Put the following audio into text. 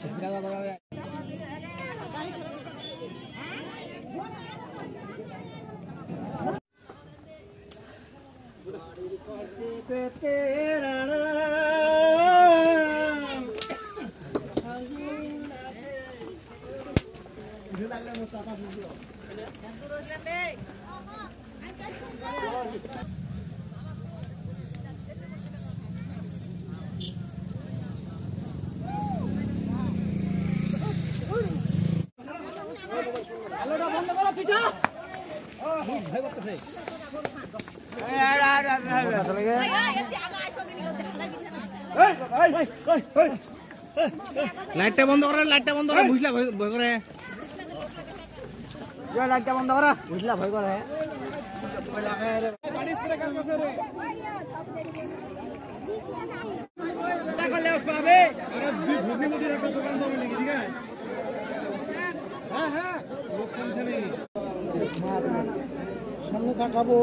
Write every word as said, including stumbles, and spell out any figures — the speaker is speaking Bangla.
আলোটা বন্ধ করো পিঠা ভয় করতেছে লাইটটা বন্ধ করে লাইটটা বন্ধ করে বুঝলা ভয় করে লাইটটা বন্ধ করা বুঝলা ভয় করে সামনে তাকাবো